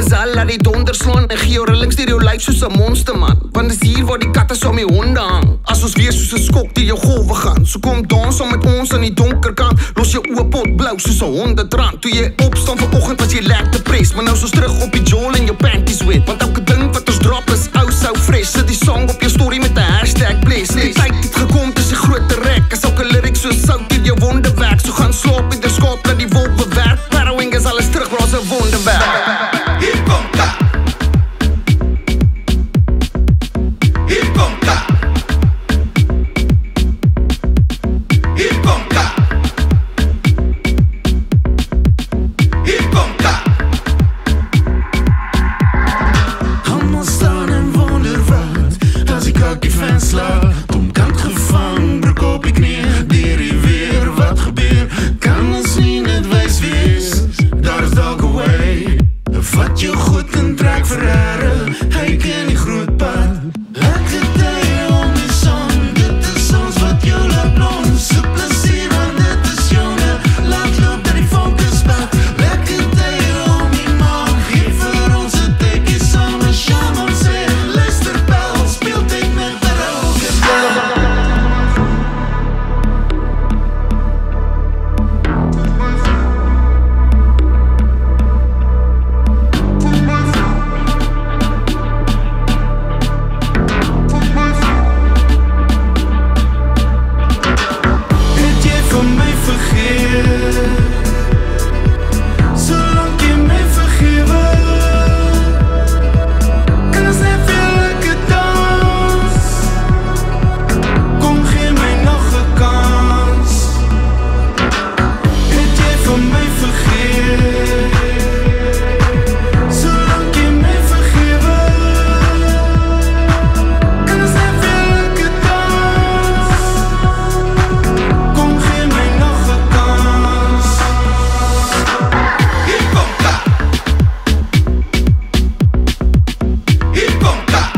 Gazelle, laat die donder slaan en gee jou rillings deur jou lyf soos 'n monster man. Want dis hier waar die katte saam die honde hang. As ons weer soos 'n skok deur jou golwe gaan. So kom dans saam met ons aan die donker kant. Los jou oë pot blou soos 'n hondedrand. Toe jy opstaan vanoggend was jy lekker depressed, maar nou is ons terug op die jol en jou panties wet. Want elke ding wat ons drop is ou sou fresh. Sit die song op jou story met 'n hashtag bless. Die tyd het gekom tussen groot rek. As elke lyric so sout in jou wonde werk. So gaan slaap in die skaap dat die wolk bewerk. Parow is alles terug, maar ons 'n wonderwerk. Hiekomkak. Hiekomkak. Hiekomkak. Hiekomkak. Allemaal staan en wonder wat. Als ik ook die fans slaap, kom kant gevang, broek op die knie. Dier die weer, wat gebeur? Kan ons nie net wijs wees? Daar is dalk een way. Vat jou goed en trek verrare. Hy ken die groot pad. Lekker tyd om die song. Dit is ons wat jou laat blom. Soek plezier want dit is joune. Laat loop dat die focus spat. Lekker tyd om die maag. Geef vir ons een tikkie samen. Shaman sê, luister bel. Speeltyd met Parow. Het jy van my vergeet? Solank jy my vergewe, kan ons net weer lekker dans. Kom gee my nog 'n kans. Het jy van my vergeet? Solank jy my vergewe, kan ons net weer lekker dans. Kom gee my nog 'n kans. Hiekomkak. Hiekomkak.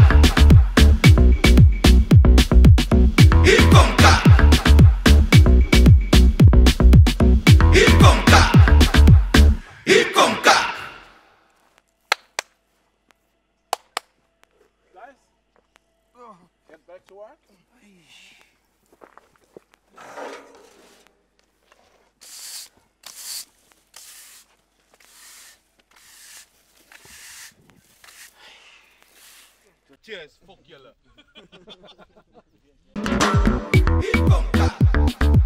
Hiekomkak. Hiekomkak. Hiekomkak. Guys, get back to work. Cheers, fuck julle. Hiekomkak.